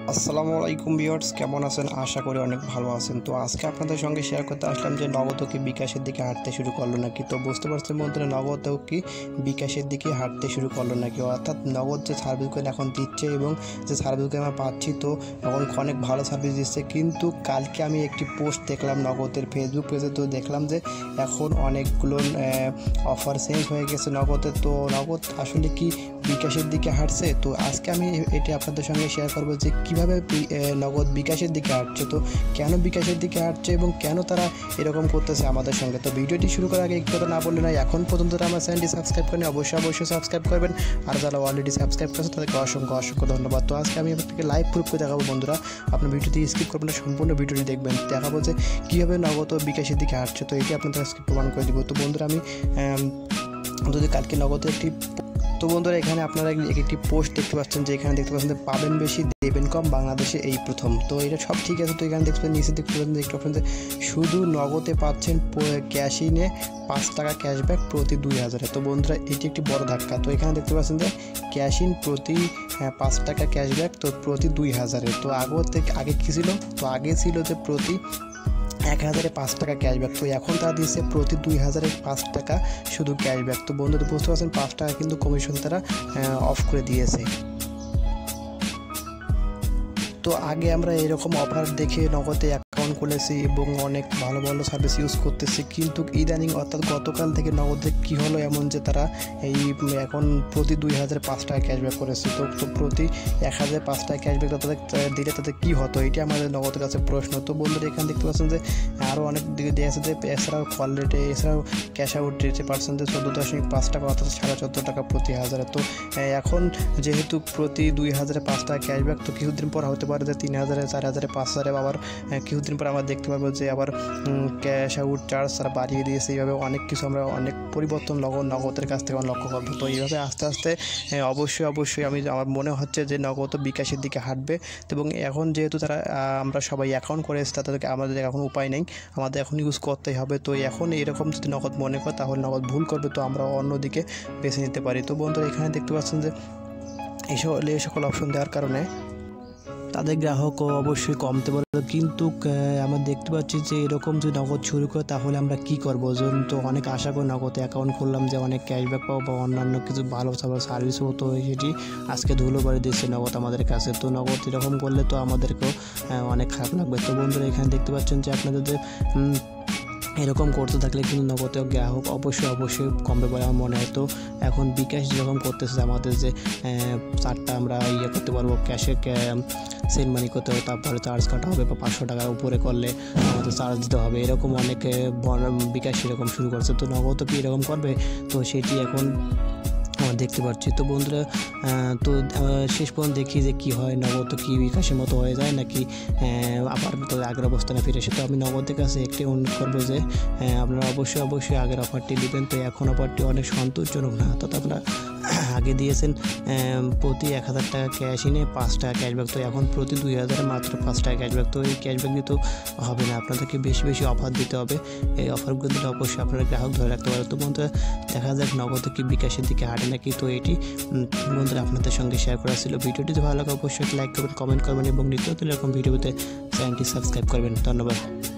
আসসালামু আলাইকুম ভিউয়ার্স, কেমন আছেন? আশা করি অনেক ভালো আছেন। তো আজকে আপনাদের সঙ্গে শেয়ার করতে আসলাম যে নগদ কি বিকাশের দিকে হাঁটতে শুরু করলো নাকি। তো বুঝতে পারছেন বন্ধুরা, নগদ কি বিকাশের দিকে হাঁটতে শুরু করলো নাকি, অর্থাৎ নগদ যে সার্ভিসগুলো এখন দিচ্ছে এবং যে সার্ভিসগুলো আমরা পাচ্ছি, তো এখন অনেক ভালো সার্ভিস দিচ্ছে। কিন্তু কালকে আমি একটি পোস্ট দেখলাম নগদের ফেসবুক পেজে, তো দেখলাম যে এখন অনেকগুলো অফার চেঞ্জ হয়ে গেছে নগদের। তো নগদ আসলে কি বিকাশের দিকে হাঁটছে? তো আজকে আমি এটি আপনাদের সঙ্গে শেয়ার করবো যে কীভাবে নগদ বিকাশের দিকে হাঁটছে, তো কেন বিকাশের দিকে হাঁটছে এবং কেন তারা এরকম করতেছে আমাদের সঙ্গে। তো ভিডিওটি শুরু করার আগে একটু কথা না বললে না, এখন পর্যন্ত আমার চ্যানেলটি সাবস্ক্রাইব করেন, অবশ্যই সাবস্ক্রাইব করবেন। আর যারা অলরেডি সাবস্ক্রাইব করেছে তাদেরকে অসংখ্য ধন্যবাদ। তো আজকে আমি আপনাকে লাইভ প্রুফ করে দেখাবো বন্ধুরা, আপনার ভিডিওটি স্কিপ করবেন না, সম্পূর্ণ ভিডিওটি দেখবেন। দেখাবো যে কীভাবে নগদ বিকাশের দিকে হাঁটছে, তো এটি আপনাদের আজকে প্রমাণ করে দিব। তো বন্ধুরা, আমি যদি কালকে নগদের একটি বন্ধুরা এখানে আপনারা একটি পোস্ট দেখতে পাচ্ছেন, যে এখানে দেখতে পাচ্ছেন যে পাবেন বেশি দেবেন কম, বাংলাদেশে এই প্রথম। তো এটা সব ঠিক আছে। তো এখানে দেখতে পাচ্ছেন নিচে দেখতে পাচ্ছেন যে শুধু নগদে পাচ্ছেন ক্যাশিনে 5 টাকা ক্যাশব্যাক প্রতি 2000। তো বন্ধুরা এটি একটি বড় ধাক্কা। তো এখানে দেখতে পাচ্ছেন যে ক্যাশিন প্রতি 5 টাকা ক্যাশব্যাক, তো প্রতি 2000। তো আগে কী ছিল? তো আগে ছিল যে প্রতি 1000-এ 5 টাকা ক্যাশব্যাক। তো এখন তারা দিচ্ছে প্রতি 2000-এ 5 টাকা শুধু ক্যাশব্যাক। তো বন্ধুরা বুঝতে পারছেন 5 টাকা কিন্তু কমিশন তারা অফ করে দিয়েছে। তো আগে আমরা এরকম অফার দেখে নগদে অ্যাকাউন্ট খুলেছি এবং অনেক ভালো সার্ভিস ইউজ করতেছি, কিন্তু ইদানিং অর্থাৎ গতকাল থেকে নগদে কী হলো এমন যে তারা এখন প্রতি 2000-এ 5 টাকা ক্যাশব্যাক করেছে। তো প্রতি 1000-এ 5 টাকা ক্যাশব্যাক তাদের দিলে তাদের কী হতো, এটি আমাদের নগদের কাছে প্রশ্ন। তো বন্ধুরা এখানে দেখতে পাচ্ছেন যে আরও অনেক দিকে দেওয়া আছে যে এছাড়াও কল রেটে, এছাড়াও ক্যাশ আউট রেটে পাচ্ছেন যে 14.5 টাকা, অর্থাৎ 14.5 টাকা প্রতি 1000। তো এখন যেহেতু প্রতি 2000-এ 5 টাকা ক্যাশব্যাক, তো কিছুদিন পর হতে পারে যে 3000-এ 4000-এ 5000-এ, আবার কিছুদিন পর আমরা দেখতে পাবো যে আবার ক্যাশ আউট চার্জ তারা বাড়িয়ে দিয়েছে। এইভাবে অনেক কিছু আমরা অনেক পরিবর্তন নগদের কাছ থেকে লক্ষ্য করবো। তো এইভাবে আস্তে আস্তে অবশ্যই আমার মনে হচ্ছে যে নগদ বিকাশের দিকে হাঁটবে। এবং এখন যেহেতু তারা আমরা সবাই অ্যাকাউন্ট করে এসেছি, তাদেরকে আমাদের এখন উপায় নেই, আমাদের এখন ইউজ করতেই হবে। তো এখন এরকম যদি নগদ মনে করে তাহলে নগদ ভুল করবে, তো আমরা অন্যদিকে বেছে নিতে পারি। তো বন্ধুরা এখানে দেখতে পাচ্ছেন যে এই সকল অপশন দেওয়ার কারণে তাদের গ্রাহকও অবশ্যই কমতে পারে। কিন্তু আমরা দেখতে পাচ্ছি যে এরকম যদি নগদ শুরু করে তাহলে আমরা কী করবো? তো অনেক আশা করে নগদে অ্যাকাউন্ট খুললাম যে অনেক ক্যাশব্যাক পাবো বা অন্যান্য কিছু ভালো সার্ভিস হতো, সেটি আজকে ধুলো বাড়ি দিচ্ছে নগদ আমাদের কাছে। তো নগদ এরকম করলে তো আমাদেরকেও অনেক খারাপ লাগবে। তো বন্ধুরা এখানে দেখতে পাচ্ছেন যে আপনাদের এরকম করতে থাকলে কিন্তু নগদে গ্রাহক অবশ্যই কমবে বলে আমার মনে হয়। তো এখন বিকাশ যেরকম করতেছে আমাদের যে 4টা আমরা করতে পারবো, ক্যাশে সেন্ড মানি করতে হবে, তারপরে চার্জ কাটা হবে, বা 500 টাকার উপরে করলে আমাদের চার্জ দিতে হবে, এরকম অনেক বিকাশ এরকম শুরু করছে। তো নগদ কি এরকম করবে? তো সেটি এখন দেখতে পাচ্ছি। তো বন্ধুরা তো শেষ পর্যন্ত দেখি যে কী হয়, নগদ কি বিকাশের মতো হয়ে যায় নাকি আবার তো আগের অবস্থানে ফিরে এসে। তো আমি নগদের কাছে একটি অনুরোধ করবো যে আপনারা অবশ্যই আগের অফারটি নেবেন। তো এখন অফারটি অনেক সন্তোষজনক না, অর্থাৎ আপনারা আগে দিয়েছেন প্রতি 1000 টাকা ক্যাশ ইনে 5 টাকা ক্যাশব্যাক, তো এখন প্রতি 2000-এ মাত্র 5 টাকা ক্যাশব্যাক। তো এই ক্যাশব্যাক দিয়ে তো হবে না, আপনাদেরকে বেশি অফার দিতে হবে। এই অফারগুলো দিলে অবশ্যই আপনারা গ্রাহক ধরে রাখতে পারে। তো বন্ধুরা দেখা যাক নগদ কি বিকাশের দিকে হাঁটে নাকি। তো এটি বন্ধুরা আপনাদের সঙ্গে শেয়ার করা ছিল। ভিডিওটি যদি ভালো লাগে অবশ্যই লাইক করবেন, কমেন্ট করবেন এবং নিত্য নতুন এরকম ভিডিওতে চ্যানেলটি সাবস্ক্রাইব করবেন। ধন্যবাদ।